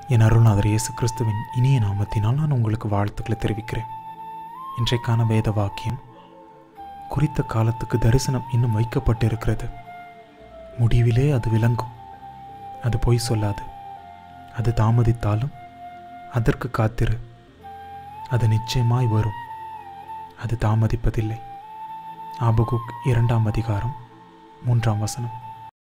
என் அருள்நாதர் இயேசு கிறிஸ்துவின் இனிய நாமத்தினால் நான் உங்களுக்கு வாழ்த்துக்களை தெரிவிக்கிறேன். இன்றைக்கான வேத வாக்கியம், குறித்த காலத்துக்கு தரிசனம் இன்னும் வைக்கப்பட்டிருக்கிறது. முடிவிலே அது விளங்கும். அது பொய் சொல்லாது. அது தாமதித்தாலும் அதற்கு காத்திரு. அது நிச்சயமாய் வரும். அது தாமதிப்பதில்லை. ஆபகுக் 2 அதிகாரம் 3 வசனம்.